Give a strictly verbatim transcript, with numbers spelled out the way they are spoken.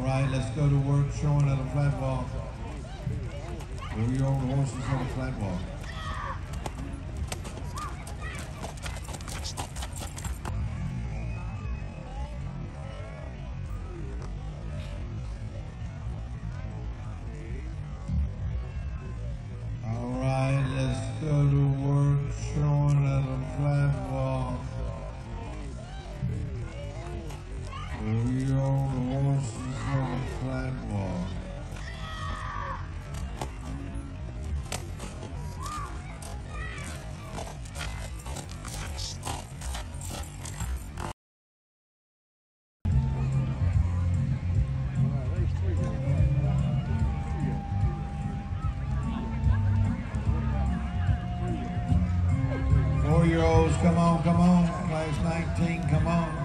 right, let's go to work showing at a flat walk. Four-year-old horses on a flat walk. All right, let's go to work showing at a flat walk. Four-year-old horses on a flat walk. Four-year-olds, come on, come on. Class nineteen, come on.